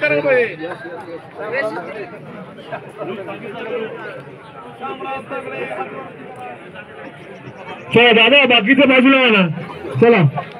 करायला पाहिजे. चला दादा बाकीच्या बाजूला ना चला.